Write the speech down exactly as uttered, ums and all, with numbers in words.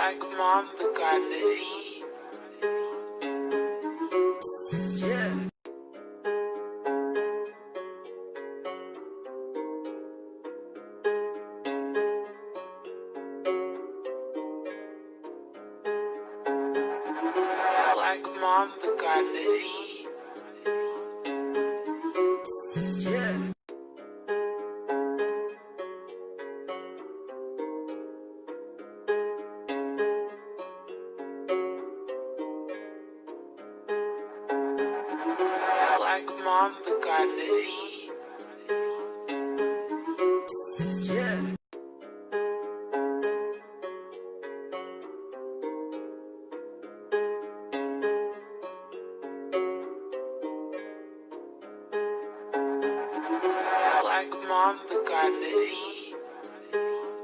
Black Mamba got the heat. Yeah. Black Mamba got the heat. Yeah. Black Mamba got the heat. Yeah. Black Mamba got the heat.